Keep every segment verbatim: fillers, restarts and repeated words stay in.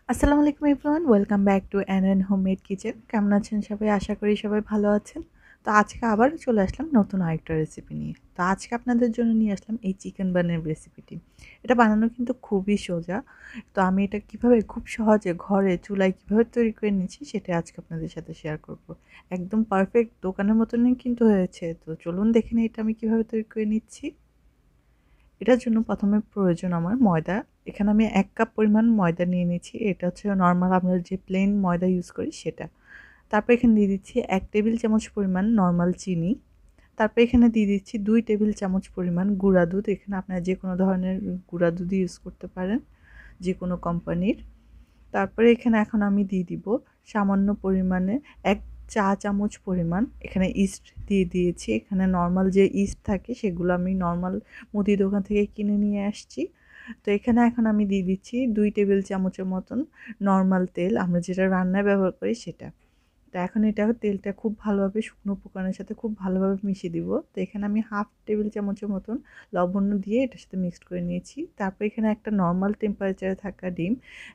Assalamulaikum everyone, welcome back to An and Homemade Kitchen. কেমন আছেন সবাই? আশা করি সবাই ভালো আছেন। তো আজকে আবার চলে আসলাম নতুন আরেকটা রেসিপি নিয়ে। তো আজকে আপনাদের জন্য নিয়ে আসলাম এই চিকেন বানের রেসিপিটি। এটা বানানো কিন্তু খুবই সোজা। তো আমি এটা কিভাবে খুব সহজে ঘরে চুলায় কিভাবে তৈরি করে নিয়েছি সেটা আজকে আপনাদের সাথে শেয়ার করব। একদম পারফেক্ট দোকানের মতনই কিন্তু হয়েছে। তো চলুন দেখে নিই এটা আমি কিভাবে তৈরি করে নিচ্ছি। এটার জন্য প্রথমে প্রয়োজন আমার ময়দা। এখানে আমি এক কাপ পরিমাণ ময়দা নিয়ে নিচ্ছি। এটা হচ্ছে নরমাল আমরা যে প্লেন ময়দা ইউজ করি সেটা। তারপর এখানে দিয়ে দিচ্ছি এক টেবিল চামচ পরিমাণ নরমাল চিনি। তারপর এখানে দিয়ে দিচ্ছি দুই টেবিল চামচ পরিমাণ গুঁড়া দুধ। এখানে আপনারা যে কোনো ধরনের গুঁড়া দুধই ইউজ করতে পারেন, যে কোনো কোম্পানির। তারপরে এখানে এখন আমি দিয়ে দিব সামান্য পরিমাণে এক চা চামচ পরিমাণ এখানে ইস্ট দিয়ে দিয়েছি। এখানে নর্মাল যে ইস্ট থাকে সেগুলো আমি নর্মাল মুদি দোকান থেকে কিনে নিয়ে আসছি। তো এখানে এখন আমি দিয়ে দিচ্ছি দুই টেবিল চামচের মতন নর্মাল তেল, আমরা যেটা রান্নায় ব্যবহার করি সেটা। তো এখন এটা তেলটা খুব ভালোভাবে শুকনো উপকরণের সাথে খুব ভালোভাবে মিশিয়ে দিব। তো এখানে আমি হাফ টেবিল চামচের মতন লবণ দিয়ে এটার সাথে মিক্সড করে নিয়েছি। তারপর এখানে একটা নর্মাল টেম্পারেচারে থাকা ডিম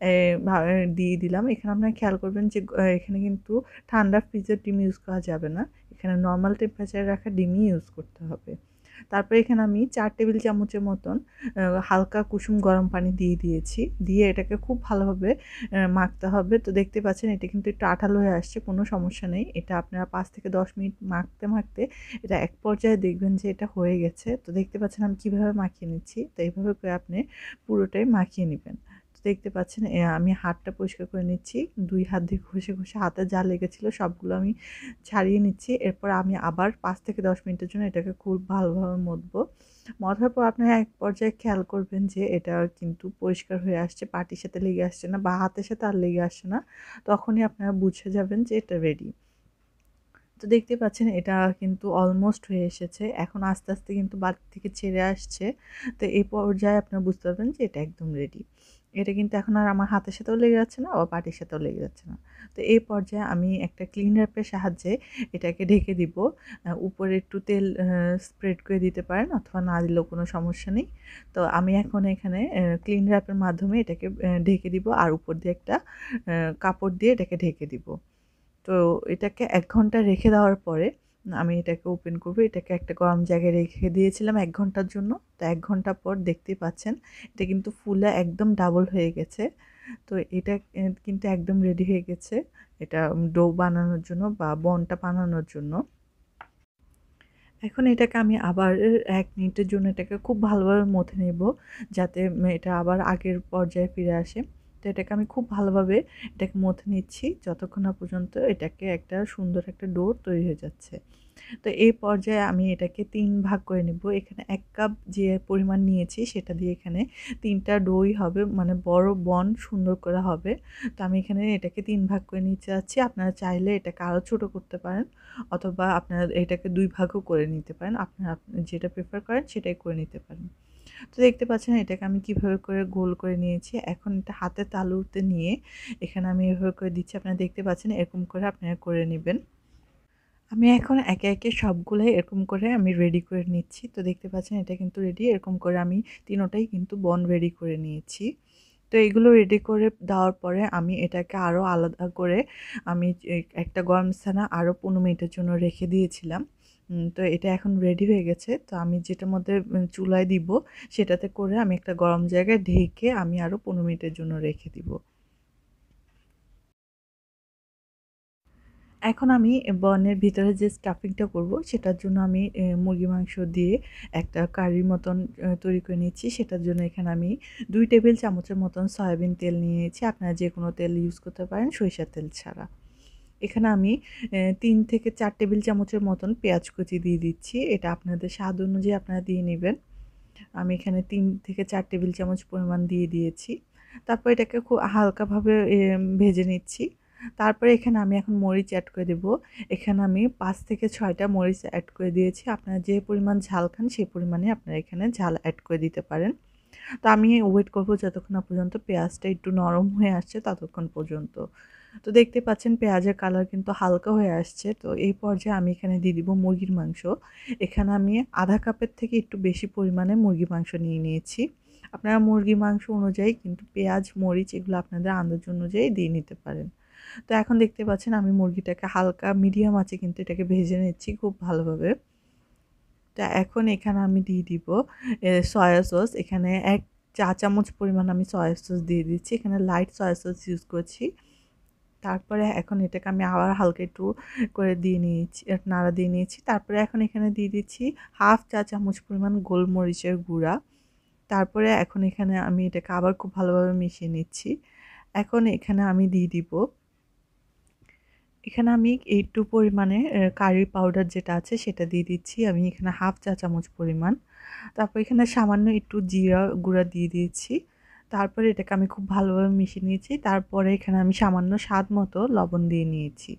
দিয়ে দিলাম। এখানে আপনারা খেয়াল করবেন যে এখানে কিন্তু ঠান্ডা ফ্রিজের ডিম ইউজ করা যাবে না, এখানে নর্মাল টেম্পারেচারে রাখা ডিমই ইউজ করতে হবে। তারপরে এখানে আমি চার টেবিল চামচের মতন হালকা কুসুম গরম পানি দিয়ে দিয়েছি। দিয়ে এটাকে খুব ভালোভাবে মাখতে হবে। তো দেখতে পাচ্ছেন এটা কিন্তু একটু আঠালো হয়ে আসছে, কোনো সমস্যা নেই। এটা আপনারা পাঁচ থেকে দশ মিনিট মাখতে মাখতে এটা এক পর্যায়ে দেখবেন যে এটা হয়ে গেছে। তো দেখতে পাচ্ছেন আমি কীভাবে মাখিয়ে নিচ্ছি। তো এইভাবে করে আপনি পুরোটাই মাখিয়ে নেবেন। তো দেখতে পাচ্ছেন আমি হাতটা পরিষ্কার করে নিচ্ছি, দুই হাত দিয়ে ঘষে ঘষে হাতে যা লেগেছিলো সবগুলো আমি ছাড়িয়ে নিচ্ছি। এরপর আমি আবার পাঁচ থেকে দশ মিনিটের জন্য এটাকে খুব ভালোভাবে মথবো। মথার পর আপনারা এক পর্যায়ে খেয়াল করবেন যে এটা কিন্তু পরিষ্কার হয়ে আসছে, পাটির সাথে লেগে আসছে না বা হাতের সাথে আর লেগে আসছে না। তখনই আপনারা বুঝে যাবেন যে এটা রেডি। তো দেখতে পাচ্ছেন এটা কিন্তু অলমোস্ট হয়ে এসেছে। এখন আস্তে আস্তে কিন্তু বাটি থেকে ছেড়ে আসছে। তো এই পর্যায়ে আপনারা বুঝতে পারবেন যে এটা একদম রেডি। এটা কিন্তু এখন আর আমার হাতের সাথেও লেগে যাচ্ছে না, আবার পাটির সাথেও লেগে যাচ্ছে না। তো এই পর্যায়ে আমি একটা ক্লিন র্যাপের সাহায্যে এটাকে ঢেকে দিব। উপরে একটু তেল স্প্রেড করে দিতে পারেন অথবা না দিলেও কোনো সমস্যা নেই। তো আমি এখন এখানে ক্লিন র্যাপের মাধ্যমে এটাকে ঢেকে দিব আর উপর দিয়ে একটা কাপড় দিয়ে এটাকে ঢেকে দিব। তো এটাকে এক ঘন্টা রেখে দেওয়ার পরে আমি এটাকে ওপেন করবো। এটাকে একটা গরম জায়গায় রেখে দিয়েছিলাম এক ঘন্টার জন্য। তো এক ঘন্টা পর দেখতেই পাচ্ছেন এটা কিন্তু ফুলে একদম ডাবল হয়ে গেছে। তো এটা কিন্তু একদম রেডি হয়ে গেছে এটা ডো বানানোর জন্য বা বনটা বানানোর জন্য। এখন এটাকে আমি আবার এক মিনিটের জন্য এটাকে খুব ভালোভাবে মথে নেব, যাতে এটা আবার আগের পর্যায়ে ফিরে আসে। তো এটাকে আমি খুব ভালোভাবে এটাকে মথে নিচ্ছি যতক্ষণ না পর্যন্ত এটাকে একটা সুন্দর একটা ডো তৈরি হয়ে যাচ্ছে। তো এই পর্যায়ে আমি এটাকে তিন ভাগ করে নেব। এখানে এক কাপ যে পরিমাণ নিয়েছি সেটা দিয়ে এখানে তিনটা ডোই হবে, মানে বড় বন সুন্দর করে হবে। তো আমি এখানে এটাকে তিন ভাগ করে নিতে যাচ্ছি। আপনারা চাইলে এটাকে আরও ছোটো করতে পারেন অথবা আপনারা এটাকে দুই ভাগও করে নিতে পারেন। আপনারা যেটা প্রেফার করেন সেটাই করে নিতে পারেন। তো দেখতে পাচ্ছেন এটাকে আমি কিভাবে করে গোল করে নিয়েছি। এখন এটা হাতে তালুতে নিয়ে এখানে আমি এভাবে করে দিচ্ছি। আপনারা দেখতে পাচ্ছেন এরকম করে আপনারা করে নেবেন। আমি এখন একে একে সবগুলাই এরকম করে আমি রেডি করে নিচ্ছি। তো দেখতে পাচ্ছেন এটা কিন্তু রেডি। এরকম করে আমি তিনোটাই কিন্তু বন রেডি করে নিয়েছি। তো এগুলো রেডি করে দেওয়ার পরে আমি এটাকে আরও আলাদা করে আমি একটা গরম স্থানে আরও পনেরো মিনিটের জন্য রেখে দিয়েছিলাম। তো এটা এখন রেডি হয়ে গেছে। তো আমি যেটার মধ্যে চুলায় দিব সেটাতে করে আমি একটা গরম জায়গায় ঢেকে আমি আরও পনেরো মিনিটের জন্য রেখে দিব। এখন আমি বনের ভিতরে যে স্টাফিংটা করব সেটার জন্য আমি মুরগি মাংস দিয়ে একটা কারির মতন তৈরি করে নিচ্ছি। সেটার জন্য এখানে আমি দুই টেবিল চামচের মতন সয়াবিন তেল নিয়েছি। আপনারা যে কোনো তেল ইউজ করতে পারেন সরিষার তেল ছাড়া। এখানে আমি তিন থেকে চার টেবিল চামচের মতন পেঁয়াজ কুচি দিয়ে দিচ্ছি। এটা আপনাদের স্বাদ অনুযায়ী আপনারা দিয়ে নেবেন। আমি এখানে তিন থেকে চার টেবিল চামচ পরিমাণ দিয়ে দিয়েছি। তারপর এটাকে খুব হালকাভাবে ভেজে নিচ্ছি। তারপরে এখানে আমি এখন মরিচ অ্যাড করে দেব। এখানে আমি পাঁচ থেকে ছয়টা মরিচ অ্যাড করে দিয়েছি। আপনারা যে পরিমাণ ঝাল খান সেই পরিমাণে আপনারা এখানে ঝাল অ্যাড করে দিতে পারেন। তো আমি ওয়েট করব যতক্ষণ না পর্যন্ত পেঁয়াজটা একটু নরম হয়ে আসছে ততক্ষণ পর্যন্ত। তো দেখতে পাচ্ছেন পেঁয়াজের কালার কিন্তু হালকা হয়ে আসছে। তো এই পর্যায়ে আমি এখানে দিয়ে দিব মুরগির মাংস। এখানে আমি আধা কাপের থেকে একটু বেশি পরিমাণে মুরগির মাংস নিয়ে নিয়েছি। আপনারা মুরগি মাংস অনুযায়ী কিন্তু পেঁয়াজ মরিচ এগুলো আপনাদের আন্দাজ অনুযায়ী দিয়ে নিতে পারেন। তো এখন দেখতে পাচ্ছেন আমি মুরগিটাকে হালকা মিডিয়াম আঁচে কিন্তু এটাকে ভেজে নিচ্ছি খুব ভালোভাবে। তো এখন এখানে আমি দিয়ে দিব সয়া সস। এখানে এক চা চামচ পরিমাণ আমি সয়া সস দিয়ে দিচ্ছি। এখানে লাইট সয়া সস ইউজ করছি। তারপরে এখন এটাকে আমি আবার হালকা একটু করে দিয়ে নিয়েছি, নাড়া দিয়ে নিয়েছি। তারপরে এখন এখানে দিয়ে দিচ্ছি হাফ চা চামচ পরিমাণ গোলমরিচের গুঁড়া। তারপরে এখন এখানে আমি এটাকে আবার খুব ভালোভাবে মিশিয়ে নিচ্ছি। এখন এখানে আমি দিয়ে দিব, এখানে আমি একটু পরিমাণে কারি পাউডার যেটা আছে সেটা দিয়ে দিচ্ছি। আমি এখানে হাফ চা চামচ পরিমাণ। তারপর এখানে সামান্য একটু জিরা গুঁড়া দিয়ে দিয়েছি। তারপরে এটাকে আমি খুব ভালোভাবে মিশিয়ে নিয়েছি। তারপরে এখানে আমি সামান্য স্বাদ মতো লবণ দিয়ে নিয়েছি।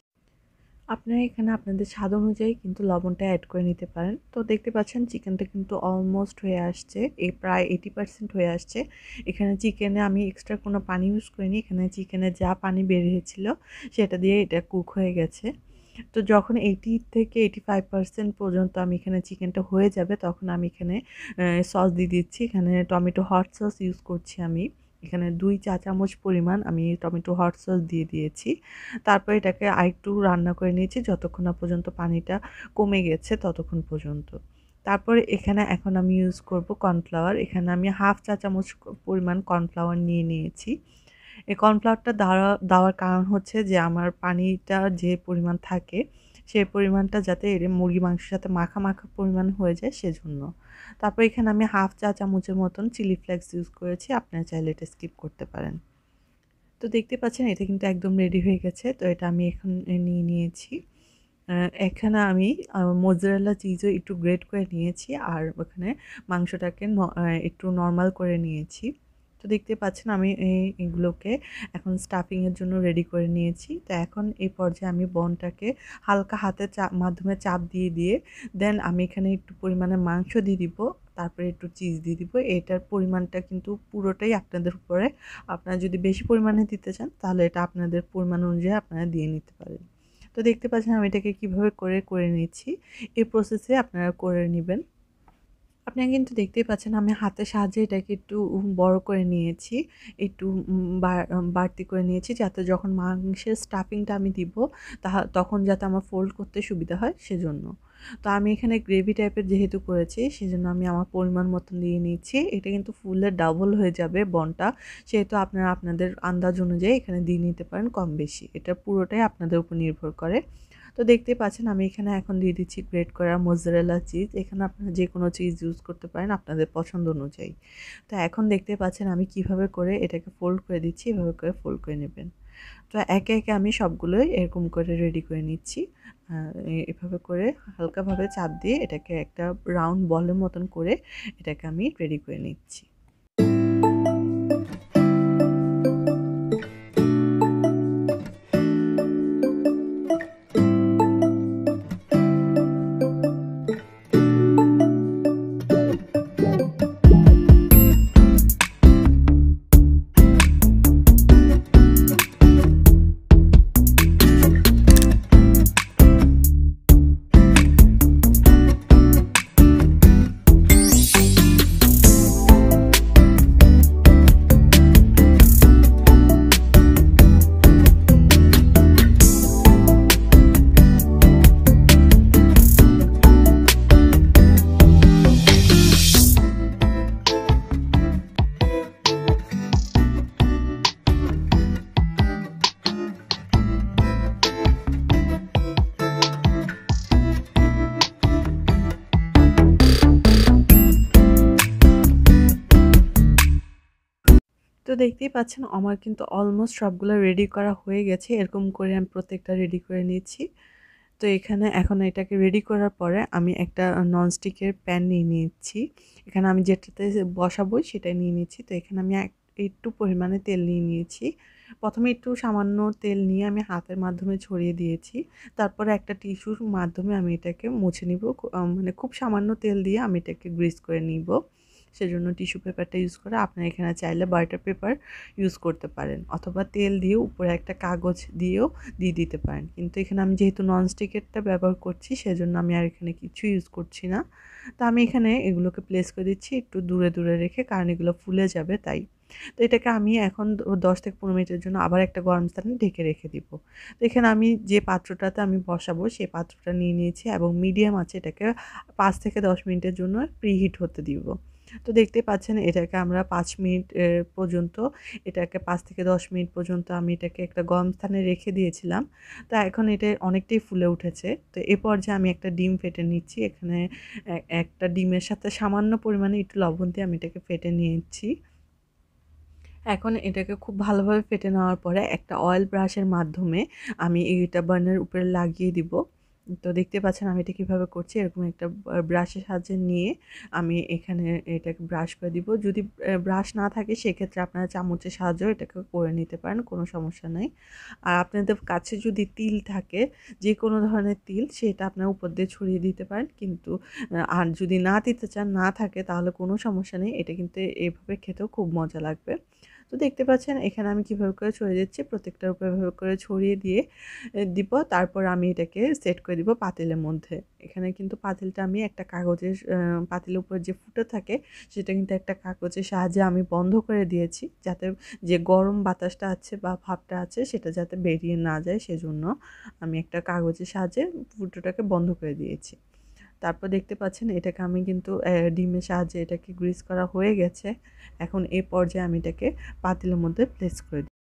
আপনারা এখানে আপনাদের স্বাদ অনুযায়ী কিন্তু লবণটা অ্যাড করে নিতে পারেন। তো দেখতে পাচ্ছেন চিকেনটা কিন্তু অলমোস্ট হয়ে আসছে, এই প্রায় এইটি পার্সেন্ট হয়ে আসছে। এখানে চিকেনে আমি এক্সট্রা কোনো পানি ইউজ করিনি। এখানে চিকেনে যা পানি বের হয়েছিল সেটা দিয়ে এটা কুক হয়ে গেছে। তো যখন এইটি থেকে এইটি ফাইভ পার্সেন্ট পর্যন্ত আমি এখানে চিকেনটা হয়ে যাবে তখন আমি এখানে সস দিয়ে দিচ্ছি। এখানে টমেটো হট সস ইউজ করছি আমি। এখানে দুই চা চামচ পরিমাণ আমি টমেটো হট সস দিয়ে দিয়েছি। তারপর এটাকে আরেকটু রান্না করে নিয়েছি যতক্ষণ না পর্যন্ত পানিটা কমে গেছে ততক্ষণ পর্যন্ত। তারপরে এখানে এখন আমি ইউজ করব কর্নফ্লাওয়ার। এখানে আমি হাফ চা চামচ পরিমাণ কর্নফ্লাওয়ার নিয়ে নিয়েছি। এই কর্নফ্লাওয়ারটা দেওয়া দেওয়ার কারণ হচ্ছে যে আমার পানিটা যে পরিমাণ থাকে সেই পরিমাণটা যাতে এর মুরগি মাংসের সাথে মাখা মাখা পরিমাণ হয়ে যায় সেজন্য। তারপর এখানে আমি হাফ চা চামচের মতন চিলি ফ্লেক্স ইউজ করেছি, আপনারা চাইলে এটা স্কিপ করতে পারেন। তো দেখতে পাচ্ছেন এটা কিন্তু একদম রেডি হয়ে গেছে। তো এটা আমি এখন নিয়ে নিয়েছি। এখানে আমি মোজারেলা চিজও একটু গ্রেট করে নিয়েছি আর ওখানে মাংসটাকে একটু নর্মাল করে নিয়েছি। তো দেখতে পাচ্ছেন আমি এগুলোকে এখন স্টাফিংয়ের জন্য রেডি করে নিয়েছি। তো এখন এই পর্যায়ে আমি বনটাকে হালকা হাতের চাপ মাধ্যমে চাপ দিয়ে দিয়ে দেন আমি এখানে একটু পরিমাণে মাংস দিয়ে দিব, তারপরে একটু চিজ দিয়ে দিব। এটার পরিমাণটা কিন্তু পুরোটাই আপনাদের উপরে, আপনারা যদি বেশি পরিমাণে দিতে চান তাহলে এটা আপনাদের পরিমাণ অনুযায়ী আপনারা দিয়ে নিতে পারেন। তো দেখতে পাচ্ছেন আমি এটাকে কীভাবে করে করে নিচ্ছি, এই প্রসেসে আপনারা করে নেবেন। আপনারা কিন্তু দেখতেই পাচ্ছেন আমি হাতের সাহায্যে এটাকে একটু বড় করে নিয়েছি, একটু বাড়তি করে নিয়েছি যাতে যখন মাংসের স্টাফিংটা আমি দিব তা তখন যাতে আমার ফোল্ড করতে সুবিধা হয় সেজন্য। তো আমি এখানে গ্রেভি টাইপের যেহেতু করেছি সেজন্য আমি আমার পরিমাণ মতন দিয়ে নিচ্ছি। এটা কিন্তু ফুলের ডাবল হয়ে যাবে বনটা, সেহেতু আপনারা আপনাদের আন্দাজ অনুযায়ী এখানে দিয়ে নিতে পারেন কম বেশি, এটা পুরোটাই আপনাদের উপর নির্ভর করে। তো দেখতেই পাচ্ছেন আমি এখানে এখন দিয়ে দিচ্ছি গ্রেট করা মোজারেলা চিজ। এখানে আপনারা যে কোনো চিজ ইউজ করতে পারেন আপনাদের পছন্দ অনুযায়ী। তো এখন দেখতে পাচ্ছেন আমি কিভাবে করে এটাকে ফোল্ড করে দিচ্ছি, এভাবে করে ফোল্ড করে নেবেন। তো একে একে আমি সবগুলোই এরকম করে রেডি করে নিচ্ছি। এভাবে করে হালকাভাবে চাপ দিয়ে এটাকে একটা রাউন্ড বলের মতন করে এটাকে আমি রেডি করে নিচ্ছি। তো দেখতেই পাচ্ছেন আমার কিন্তু অলমোস্ট সবগুলো রেডি করা হয়ে গেছে। এরকম করে আমি প্রত্যেকটা রেডি করে নিচ্ছি। তো এখানে এখন এটাকে রেডি করার পরে আমি একটা ননস্টিকের প্যান নিয়ে নিচ্ছি। এখানে আমি যেটাতে বসাবো সেটাই নিয়ে নিচ্ছি। তো এখানে আমি একটু পরিমাণে তেল নিয়ে নিয়েছি। প্রথমে একটু সামান্য তেল নিয়ে আমি হাতের মাধ্যমে ছড়িয়ে দিয়েছি। তারপরে একটা টিস্যুর মাধ্যমে আমি এটাকে মুছে নিব। মানে খুব সামান্য তেল দিয়ে আমি এটাকে গ্রিস করে নিব। সেজন্য টিস্যু পেপারটা ইউজ করে আপনারা এখানে চাইলে বাটার পেপার ইউজ করতে পারেন, অথবা তেল দিয়ে উপরে একটা কাগজ দিয়েও দিয়ে দিতে পারেন। কিন্তু এখানে আমি যেহেতু ননস্টিকেরটা ব্যবহার করছি সেজন্য আমি আর এখানে কিছু ইউজ করছি না। তো আমি এখানে এগুলোকে প্লেস করে দিচ্ছি একটু দূরে দূরে রেখে, কারণ এগুলো ফুলে যাবে তাই। তো এটাকে আমি এখন দশ থেকে পনেরো মিনিটের জন্য আবার একটা গরম স্থানে ঢেকে রেখে দিব। তো এখানে আমি যে পাত্রটাতে আমি বসাবো সেই পাত্রটা নিয়ে নিয়েছি এবং মিডিয়াম আছে এটাকে পাঁচ থেকে দশ মিনিটের জন্য প্রিহিট হতে দিব। তো দেখতে পাচ্ছেন এটাকে আমরা পাঁচ মিনিট পর্যন্ত এটাকে পাঁচ থেকে দশ মিনিট পর্যন্ত আমি এটাকে একটা গরম স্থানে রেখে দিয়েছিলাম। তো এখন এটা অনেকটাই ফুলে উঠেছে। তো এ পর্যায়ে আমি একটা ডিম ফেটে নিচ্ছি। এখানে একটা ডিমের সাথে সামান্য পরিমাণে একটু লবণ দিয়ে আমি এটাকে ফেটে নিয়েছি। এখন এটাকে খুব ভালোভাবে ফেটে নেওয়ার পরে একটা অয়েল ব্রাশের মাধ্যমে আমি এটা বার্নের উপরে লাগিয়ে দিব। তো দেখতে পাচ্ছেন আমি এটা কীভাবে করছি, এরকম একটা ব্রাশের সাহায্যে নিয়ে আমি এখানে এটাকে ব্রাশ করে দিব। যদি ব্রাশ না থাকে সেক্ষেত্রে আপনারা চামচের সাহায্যেও এটাকে করে নিতে পারেন, কোনো সমস্যা নেই। আর আপনাদের কাছে যদি তিল থাকে, যে কোনো ধরনের তিল, সেটা আপনার উপর দিয়ে ছড়িয়ে দিতে পারেন। কিন্তু আর যদি না দিতে চান, না থাকে, তাহলে কোনো সমস্যা নেই, এটা কিন্তু এভাবে খেতেও খুব মজা লাগবে। তো দেখতে পাচ্ছেন এখানে আমি কীভাবে করে ছড়িয়ে দিচ্ছি, প্রত্যেকটার উপর এভাবে করে ছড়িয়ে দিয়ে দিব। তারপর আমি এটাকে সেট করে দিব পাতিলের মধ্যে। এখানে কিন্তু পাতিলটা আমি একটা কাগজের, পাতিলের উপর যে ফুটো থাকে সেটা কিন্তু একটা কাগজের সাহায্যে আমি বন্ধ করে দিয়েছি, যাতে যে গরম বাতাসটা আছে বা ভাপটা আছে সেটা যাতে বেরিয়ে না যায়, সেজন্য আমি একটা কাগজের সাহায্যে ফুটোটাকে বন্ধ করে দিয়েছি। তারপর দেখতে পাচ্ছেন এটাকে আমি কিন্তু ডিমের সাহায্যে এটাকে গ্রিস করা হয়ে গেছে। এখন এই পর্যায়ে আমি এটাকে পাতিলের মধ্যে প্লেস করে দিই।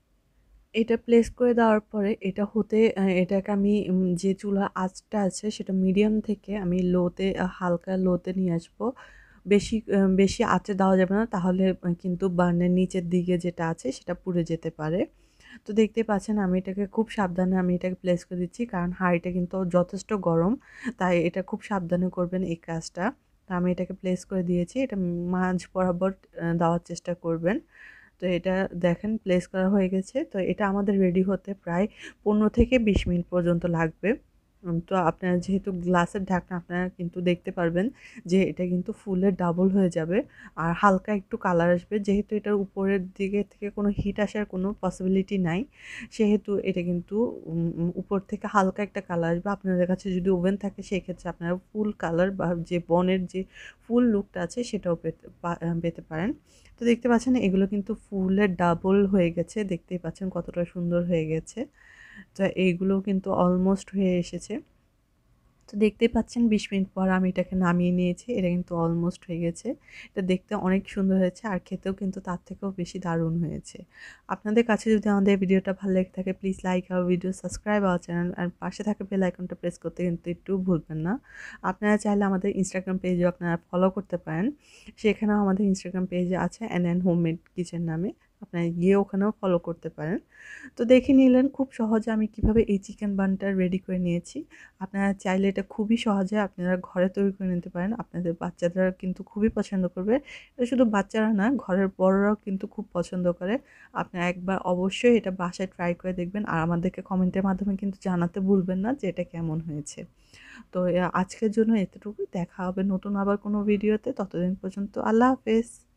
এটা প্লেস করে দেওয়ার পরে এটা হতে এটাকে আমি যে চুলার আঁচটা আছে সেটা মিডিয়াম থেকে আমি লোতে, হালকা লোতে নিয়ে আসবো। বেশি বেশি আঁচে দেওয়া যাবে না, তাহলে কিন্তু বার্নের নিচের দিকে যেটা আছে সেটা পুড়ে যেতে পারে। তো দেখতে পাচ্ছেন আমি এটাকে খুব সাবধানে আমি এটাকে প্লেস করে দিচ্ছি, কারণ হাঁড়িটা কিন্তু যথেষ্ট গরম, তাই এটা খুব সাবধানে করবেন এই কাজটা। তো আমি এটাকে প্লেস করে দিয়েছি, এটা মাঝ বরাবর দেওয়ার চেষ্টা করবেন। তো এটা দেখেন প্লেস করা হয়ে গেছে। তো এটা আমাদের রেডি হতে প্রায় পনেরো থেকে বিশ মিনিট পর্যন্ত লাগবে। তো আপনারা যেহেতু গ্লাসের ঢাকনা, আপনারা কিন্তু দেখতে পারবেন যে এটা কিন্তু ফুলে ডাবল হয়ে যাবে আর হালকা একটু কালার আসবে। যেহেতু এটার উপরের দিকে থেকে কোনো হিট আসার কোনো পসিবিলিটি নাই, সেহেতু এটা কিন্তু উপর থেকে হালকা একটা কালার আসবে। আপনাদের কাছে যদি ওভেন থাকে সেক্ষেত্রে আপনারা ফুল কালার বা যে বনের যে ফুল লুকটা আছে সেটাও পেতে পেতে পারেন। তো দেখতে পাচ্ছেন এগুলো কিন্তু ফুলের ডাবল হয়ে গেছে, দেখতেই পাচ্ছেন কতটা সুন্দর হয়ে গেছে। তো এইগুলো কিন্তু অলমোস্ট হয়ে এসেছে। তো দেখতেই পাচ্ছেন বিশ মিনিট পর আমি এটাকে নামিয়ে নিয়েছি। এটা কিন্তু অলমোস্ট হয়ে গেছে। এটা দেখতে অনেক সুন্দর হয়েছে আর খেতেও কিন্তু তার থেকেও বেশি দারুণ হয়েছে। আপনাদের কাছে যদি আমাদের ভিডিওটা ভালো লেগে থাকে, please like our video, subscribe our channel, আর পাশে থাকা বেল আইকনটা প্রেস করতে কিন্তু একটু ভুলবেন না। আপনারা চাইলে আমাদের ইনস্টাগ্রাম পেজেও আপনারা ফলো করতে পারেন। সেখানেও আমাদের ইনস্টাগ্রাম পেজে আছে অ্যান অ্যান হোমমেড কিচেন নামে, আপনারা গিয়ে ওখানেও ফলো করতে পারেন। তো দেখে নিলেন খুব সহজে আমি কিভাবে এই চিকেন বানটা রেডি করে নিয়েছি। আপনারা চাইলে এটা খুবই সহজে আপনারা ঘরে তৈরি করে নিতে পারেন। আপনাদের বাচ্চারা কিন্তু খুবই পছন্দ করবে। এটা শুধু বাচ্চারা না, ঘরের বড়রাও কিন্তু খুব পছন্দ করে। আপনারা একবার অবশ্যই এটা বাসায় ট্রাই করে দেখবেন আর আমাদেরকে কমেন্টের মাধ্যমে কিন্তু জানাতে ভুলবেন না যে এটা কেমন হয়েছে। তো আজকের জন্য এতটুকুই। দেখা হবে নতুন আবার কোনো ভিডিওতে। ততদিন পর্যন্ত আল্লাহ হাফেজ।